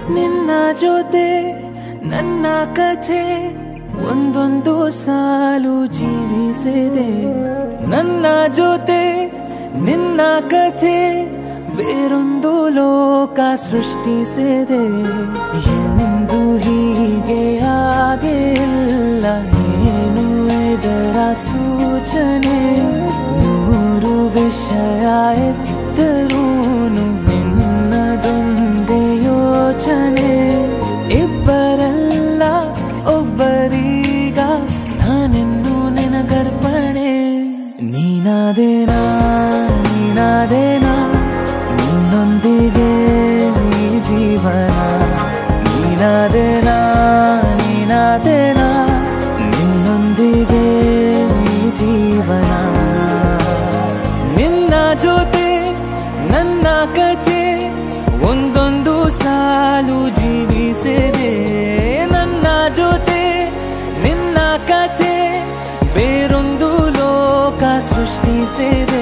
ನಿನ್ನ ಜೊತೆ ನನ್ನ ಕಥೆ ಒಂದೊಂದು ಸಾಲು ಜೀವಿಸಿದೆ. ನನ್ನ ಜೊತೆ ನಿನ್ನ ಕಥೆ ಬೇರೊಂದು ಲೋಕ ಸೃಷ್ಟಿಸಿದೆ. ಎಂದು ಹೀಗೆ ಆಗಿಲ್ಲ, ಏನು ಇದರ ಸೂಚನೆ? ನೂರು ವಿಷಯ ಇದ್ದರೂನು ನಿನ್ನದೊಂದೇ ಯೋಚನೆ. ಇಬ್ಬರಲ್ಲ ಒಬ್ಬರೀಗ ನಾನಿನ್ನು ನಿನಗರ್ಪಣೆ. ನೀನಾದೇನಾ ನೀನಾದೇನಾ ನಿನ್ನೊಂದಿಗೆ ಈ ಜೀವನ. ನೀನಾದೇನಾ ನೀನಾದೇನಾ ನಿನ್ನೊಂದಿಗೆ ಈ ಜೀವನ. ನಿನ್ನ ಜೊತೆ ನನ್ನ ಕಥೆ ಒಂದೊಂದು ಸಾಲು ಜೀವಿಸಿದೆ. ನನ್ನ ಜೊತೆ ನಿನ್ನ ಕಥೆ ಬೇರೊಂದು ಲೋಕ ಸೃಷ್ಟಿಸಿದೆ.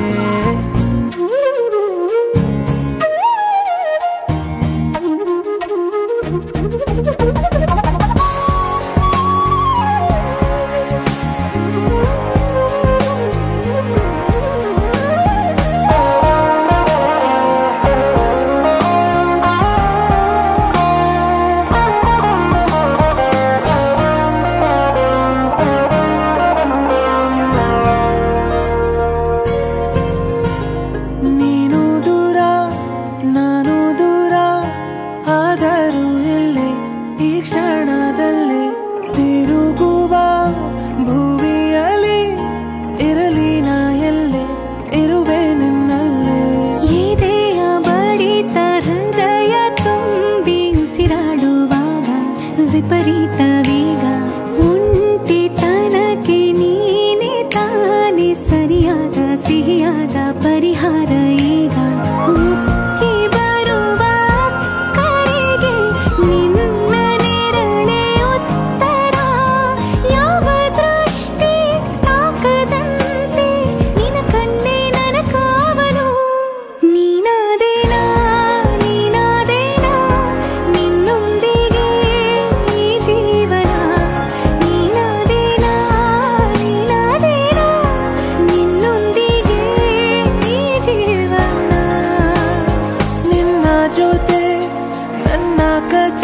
ವಿಪರೀತ ವೇಗ ಒಂಟಿತನಕ್ಕೆ ನೀನೆ ತಾನೆ ಸರಿಯಾದ ಸಿಹಿಯಾದ ಪರಿಹಾರ. ಈಗ ಉಕ್ಕಿ ಬರುವ ಕರೆಗೆ ನಿನ್ನ ನೆರಳೆ ಉತ್ತರ. ಯಾವ ದೃಷ್ಟಿ ತಾಕದಂತೆ ನಿನ ಕಣ್ಣೆ ನನ್ನ ಕಾವಲು. ನೀನಾದೇನಾ ನೀನಾದೇನಾ ನಿನ್ನೊಂದಿಗೆ ಈ ಜೀವನ. ನೀನಾದೇನಾ ನೀನಾದೇನಾ ನಿನ್ನೊಂದಿಗೆ ಈ ಜೀವನ. ನಿನ್ನ ಜೊತೆ ನನ್ನ ಕಥೆ